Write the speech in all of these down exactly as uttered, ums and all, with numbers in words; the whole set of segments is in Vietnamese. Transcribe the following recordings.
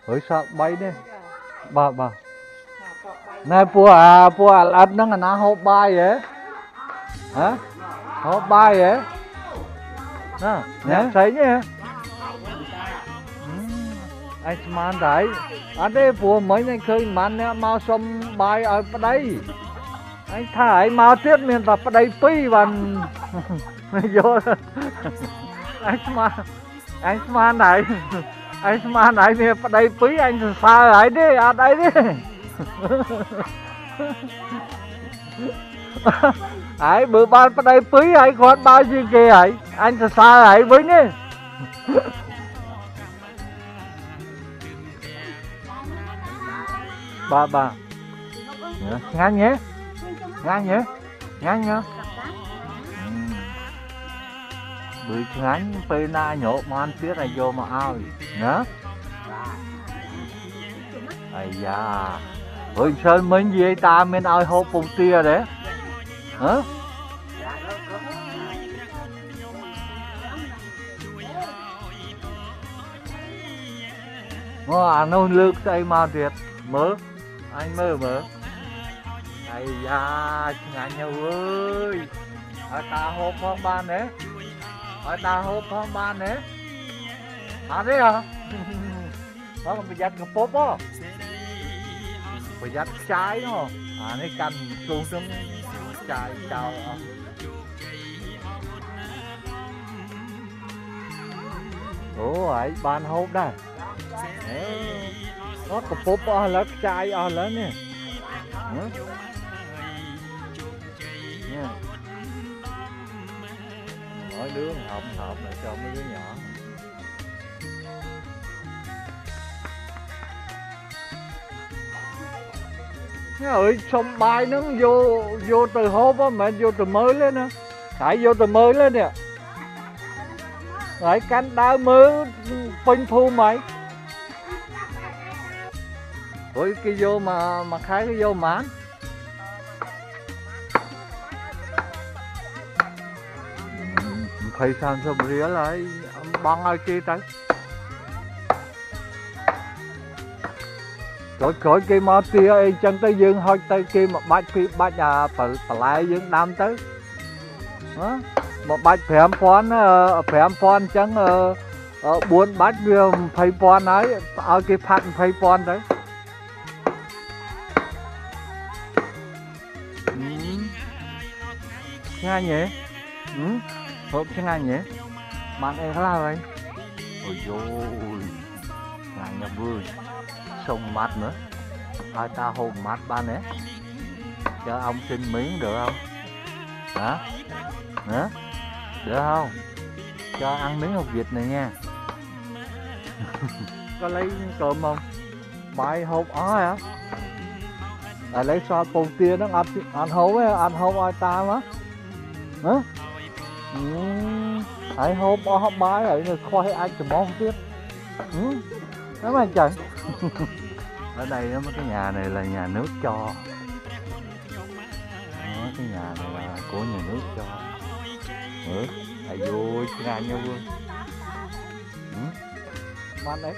Ôi sao bay đi. Bà bà. Này pua à pua à ăn nó là hộp bay vậy. Hả? Hộp bay vậy. Nè, nè thấy nhá. Anh man đấy. Anh đây pua mấy anh khơi man nè mau xông bay ở đây. Anh thải mau tiếp miền tập ở đây tuy bằng vô. Anh man anh man này. Anh man này nè ở đây quý anh xa lại đi ở đây đi. Ấy bữa ban ở đây quý anh còn bao nhiêu kìa ấy anh sẽ xa lại với nhé. Bà bà ngang nhé ngang nhé ngang nhá. Bữa ngắn phê na nhổ mà ăn tiết này vô mà ao nhá. Ây da ơi sơn mình gì ta mình ai hộp bông tia đấy hả? Nó ăn nó lược say mà tuyệt mơ anh mơ mơ. Ây da ngàn nhau ơi ở ta hộp phong ban đấy ở ta hộp phong ban đấy hả đấy hả? Nó còn bị giặt cái bốp á bị giặt trái nó à nó canh xuống xuống trái chào à. Ủa ấy ban hộp đây nó có bốp à lớp trái à lớn nè. Mỗi đứa hộp hộp này cho mấy đứa nhỏ. Ơi xong bài nó vô vô từ hộp á mà vô từ mới lên á. Tại vô từ mới lên nè. Lại canh đau mơ phanh phu mày. Ôi cái vô mà mà khai cái vô mán. Thầy sao sao mà rỉa lại băng ai kia tới. Cõi cõi kia mà tia chân tới dương hơi tới kia mà bạch phi bạch à phải phải lại dương đam tới. Đó. Mà bạch phèm phón phèm phón chẳng buồn bạch vừa phây phón ấy ở cái phạt phây phón đấy. Nghe nhỉ? Ừ. Hộp chứ ngay nhỉ? Bạn em là vậy? Ôi dồi ngài nhà vui sông mát nữa. Hai ta hôn mát ba nè. Cho ông xin miếng được không? Hả? Hả? Được không? Cho ăn miếng hộp vịt này nha. Có lấy cơm không? Bài hộp ó hả? À, lấy sao bông tia nó ăn, ăn hộp ấy, ăn hộp ai ta mà. Hả? Ừ. Hãy hộp hộp bái ấy rồi khoai ai cho món tiếp. Ừ. Đó mà trời. Ở đây đó, cái nhà này là nhà nước cho. Đó, cái nhà này là của nhà nước cho. Ừ. Thầy vui, ngàn nhau vui. Ừ. Man đấy.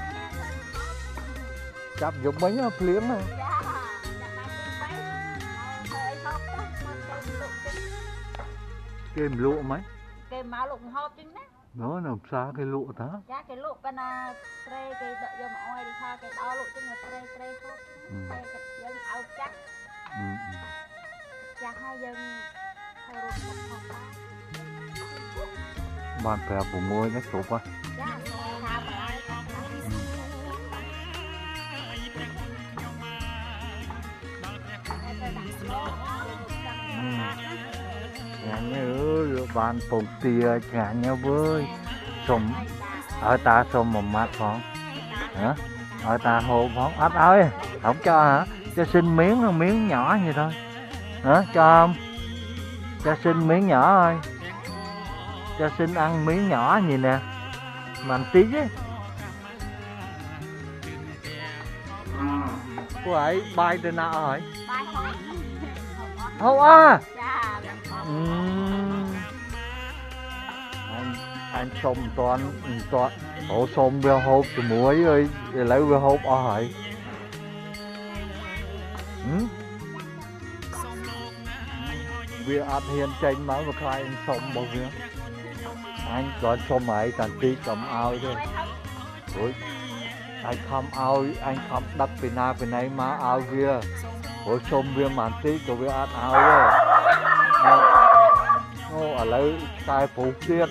Chắp dụng mấy nó liếm này. Kem lụa mấy? Kem máu lụa hộp chứ nè. Nó làm sao cái lụa đó? Dạ cái lụa cái là tre cái đợi vô mà oi đi tha cái đó lụa chứ mà tre tre hộp. Tre cái dân áo chắc. Ừ. Dạ hai dân thôi rụt một hộp ba. Bạn phải bổ môi nó chụp á. Dạ tha mà lại tha mà lại. Nhà nhớ bạn phòng tìa nhà nhau với sống ở ta sống một mặt không hả ở ta hồ không ấp ơi không cho hả cho xin miếng không miếng nhỏ vậy thôi hả cho không cho xin miếng nhỏ thôi cho xin ăn miếng nhỏ gì nè mà ăn tí chứ cô ấy bay từ nào rồi không à. Anh, anh xôm toàn toàn ổ xôm về hộp từ muối ơi lấy về hộp ở hỏi vì ăn hiền tranh máu và khai anh xôm bao nhiêu anh còn xôm ấy càng tí cầm ao thôi ôi anh không ao anh không đắp bên nào bên này mà ao kia ôi xôm về màn tí của về ăn ao rồi ô ở lấy cài phụ tiết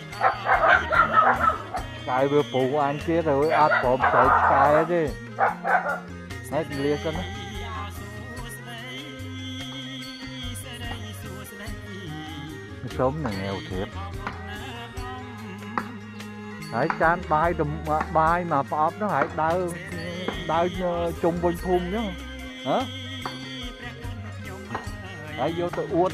cài vừa phụ anh kia rồi ăn bom sợi cài đi hết liệt con sớm là nghèo thiệt hãy chan bài đùm bài mà bóp nó hãy đau đau chung bên thun chứ hả hãy vô tự uất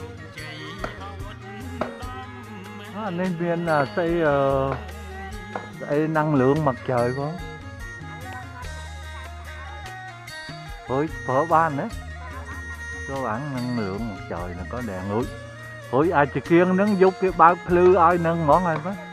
à, nên viên là xây uh, xây năng lượng mặt trời phải không với phở ban đấy có bản năng lượng mặt trời là có đèn núi ôi ai chỉ kiêng nâng giúp cái bao lư ai nâng ngón này phải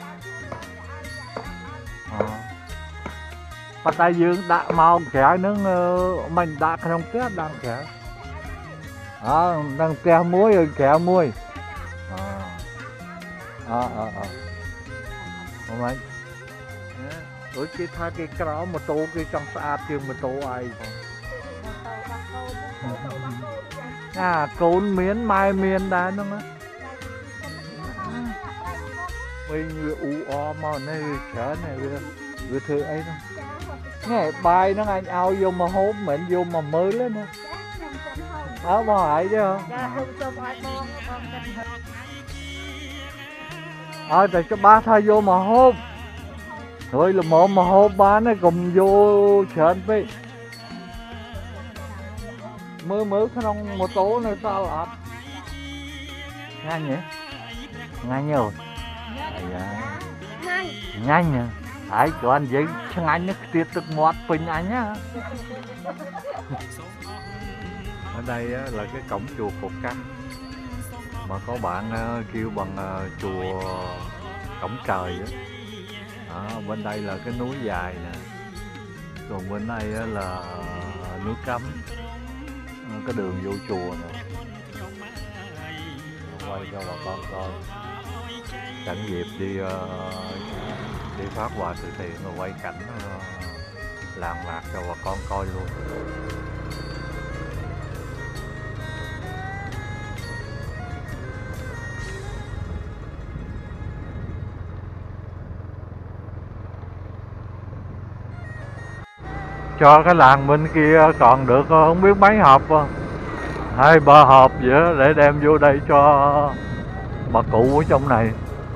bắt tay dương đã mau kẻ nâng mình đã không kết đang kẻ à, đang kẻ muối rồi kẻ muối à à à à không anh ôi cái thay cái kéo một tô cái trong xa trường một tô ai à côn miến mai miên đá nó á mình u o mà này chở này vừa vừa thưa ấy đâu nghe bài nó anh ao vô mà hốt mình vô mà mới lên nữa áo mà hại chứ ờ tại cho ba thay vô mà hốt rồi là một mà hốt ba nó cùng vô chởn với mơ mơ cái nông một tố này sao lọt nhanh nhỉ nhanh nhiều nhanh nhỉ ai cho anh giấy chẳng anh nó tiết được một bình anh á ở đây là cái cổng chùa Cột Căng mà có bạn kêu bằng chùa Cổng Trời á. À, bên đây là cái núi dài nè còn bên đây là núi Cấm cái đường vô chùa nè quay cho bà con coi cảnh dịp đi uh, đi phát quà từ thiện rồi quay cảnh uh, làng lạc cho bà con coi luôn. Cho cái làng bên kia còn được không biết mấy hộp hai ba hộp vậy đó, để đem vô đây cho bà cụ ở trong này.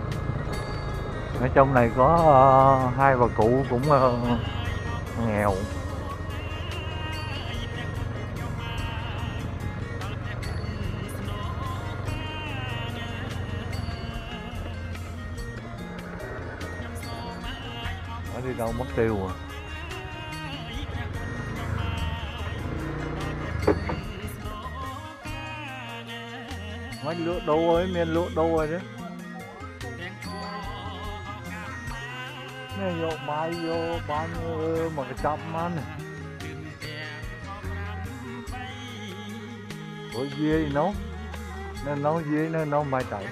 Ở trong này có uh, hai bà cụ cũng uh, nghèo. Ở đi đâu mất tiêu à. Mấy lúa đô ấy, miền lúa đô rồi đấy. Này vô bay vô bao nhiêu mà cái chậm ăn này. Ủa dê nấu. Nên nấu dê nên nấu mai chạy.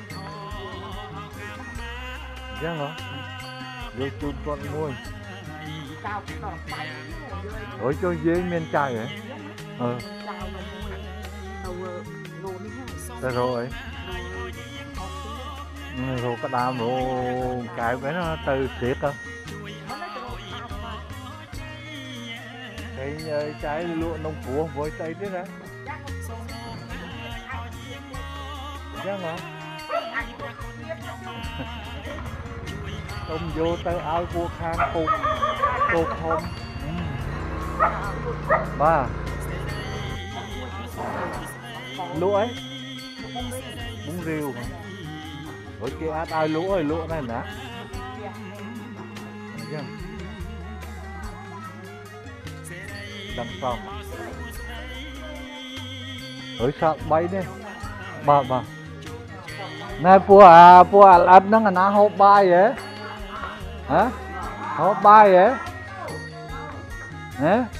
Chắc hả? Vô chút con muôi. Ủa cho dê miền chạy hả? Ờ. Đây rồi rồi cái đam rồi cài cái nó từ thiệt á cái trái lụa nông cua với tay thế đó chắc hả tôm vô tới áo cua khang cục cục không ba lúa ấy bún riêu hả? Ở kia át ai lúa ơi lúa này nè. Đằng sau. Ở sao bay đi. Bà bà. Này pua à pua ăn nó là nó hộp bay vậy. hả hộp bay vậy nè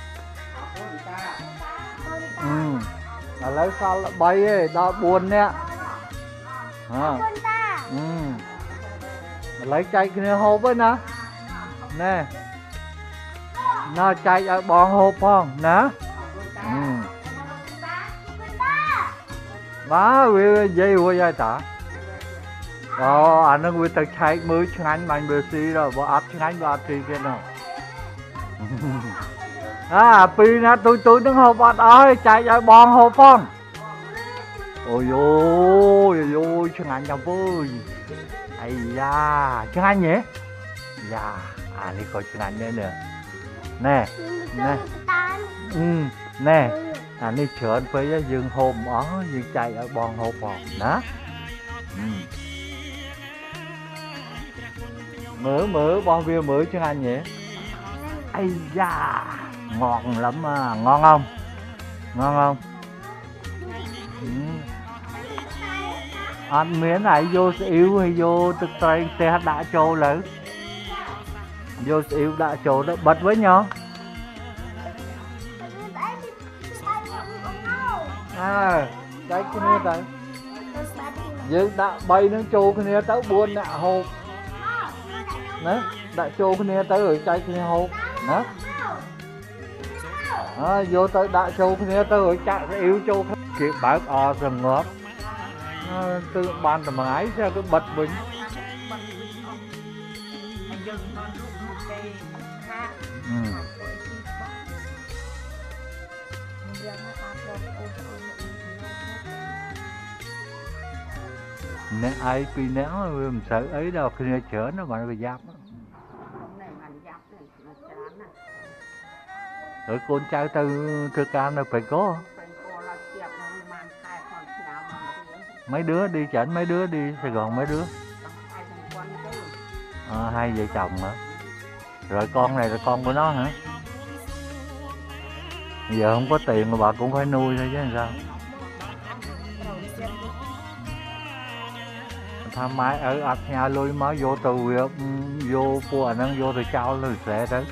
ừ là lấy sao lại bay ấy đó buồn nè à. Ừ lấy chạy cái hộp ấy nè nè nó chạy ở bọn hộp không nè ừ má vì dây của dây ta đó anh nó ta chạy mới chân anh mạnh bờ xí rồi bỏ áp chân anh vào thì kia nào à pi nè tôi tôi đứng hộp bạn ơi chạy ở bọn hộp không ôi ôi ôi chân anh chồng vui ây da chân anh nhỉ dạ à đi coi chân anh nữa nè nè nè ừ nè anh đi chợ với dương hôm ó dương chạy ở bọn hộp phòng đó ừ. Mở mở bọn viên mở chân anh nhỉ ây da ngon lắm à ngon không ngon không ừ. Anh miếng này vô yếu hay vô thực tay xe đã trâu lớn vô yếu đã trâu đó bật với nhau à cái cái này tại dương đã bay nó trâu cái này tới buồn nè hộp nè đã trâu cái này tới rồi chạy cái này hộp nè à, vô tới đã trâu cái này tới rồi chạy yếu trâu kịp bác o rừng ngọt từ ban tầm ái ra cái bật mình ừ. Nè ai pi néo mình sợ ấy đâu khi chở nó mà nó giáp rồi con trai từ từ can nó phải có mấy đứa đi chảnh mấy đứa đi Sài Gòn mấy đứa à, hai vợ chồng hả rồi con này là con của nó hả giờ không có tiền mà bà cũng phải nuôi thôi chứ làm sao tham mai ở ấp nhà lui mới vô từ vô của nó vô từ cháu rồi sẽ đấy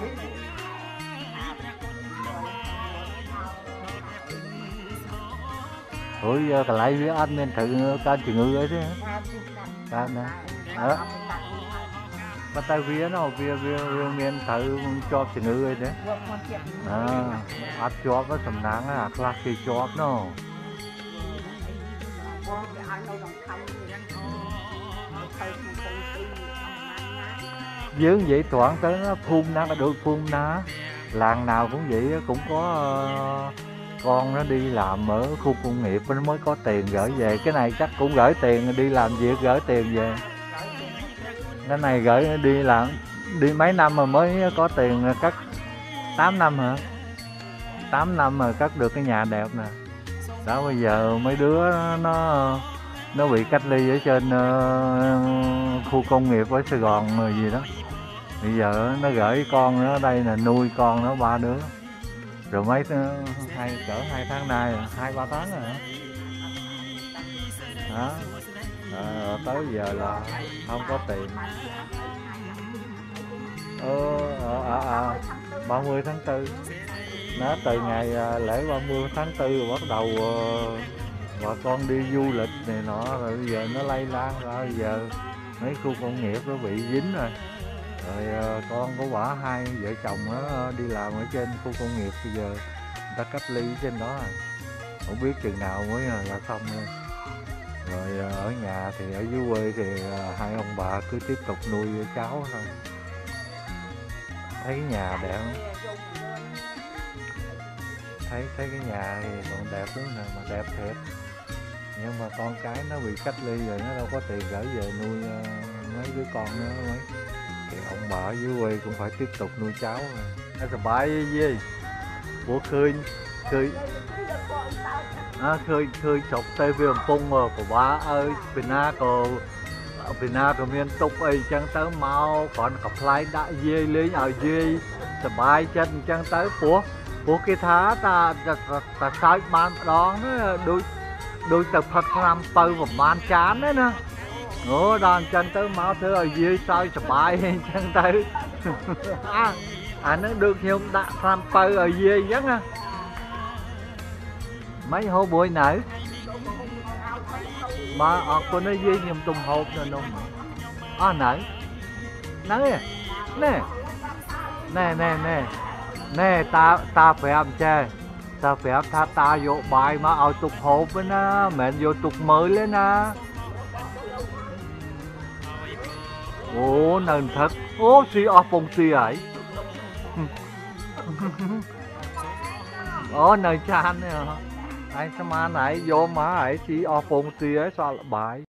ủa cái lại với anh nên thử can chừng ngư ấy thế can nè đó bắt tay vía nó vía vía miền thử cho chừng ngư ấy đấy à áp chóp nó sầm nắng à class khi chóp nó dướng vậy thoảng tới nó phun ná được phun ná làng nào cũng vậy cũng có con nó đi làm ở khu công nghiệp nó mới có tiền gửi về cái này chắc cũng gửi tiền đi làm việc gửi tiền về cái này gửi đi làm đi mấy năm mà mới có tiền cất tám năm hả tám năm mà cất được cái nhà đẹp nè đó bây giờ mấy đứa nó nó bị cách ly ở trên uh, khu công nghiệp ở Sài Gòn rồi gì đó bây giờ nó gửi con nó ở đây là nuôi con nó ba đứa rồi mấy hai cỡ hai tháng nay hai ba tháng rồi đó à, tới giờ là không có tiền ờ à, à, à, ba mươi tháng tư nó từ ngày à, lễ ba mươi tháng tư rồi bắt đầu uh, bà con đi du lịch này nọ rồi bây giờ nó lây lan ra bây giờ mấy khu công nghiệp nó bị dính rồi rồi uh, con của bà hai vợ chồng nó đi làm ở trên khu công nghiệp bây giờ người ta cách ly trên đó rồi không biết chừng nào mới là xong luôn rồi uh, ở nhà thì ở dưới quê thì uh, hai ông bà cứ tiếp tục nuôi cháu thôi thấy cái nhà đẹp không? thấy thấy cái nhà thì còn đẹp lắm nè mà đẹp thiệt nhưng mà con cái nó bị cách ly rồi nó đâu có tiền gửi về nuôi uh, mấy đứa con nữa mấy thì ông bà ở dưới quê cũng phải tiếp tục nuôi cháu nó sờ bãi gì của khơi khơi à, khơi khơi chọc tây viêm pung rồi của ba ơi pina cô pina của miền túc ấy chẳng tới mau còn cặp lại đã dê lấy ở dê sờ bãi chân chẳng tới của của cái thá ta ta ta sai ban đó nó đôi đôi tập Phật làm tơ và man chán đấy nè Ủa đòn chân tới máu thứ ở dưới sao sập bài chân tới à anh nó được nhiều đã tham pơ ở dưới chắc á mấy hô bụi nở mà ở con nó dưới nhầm tùng hộp rồi nung à nở nở nè nè nè nè nè ta ta phải làm chơi ta phải làm tha ta vô bài mà ở tục hộp với nó mẹ vô tục mới lên nè ồ nền thật ố xì ở phòng xì ấy ồ nền chan nè anh sao mà nãy vô mà ấy xì ở phòng xì ấy sao lại bài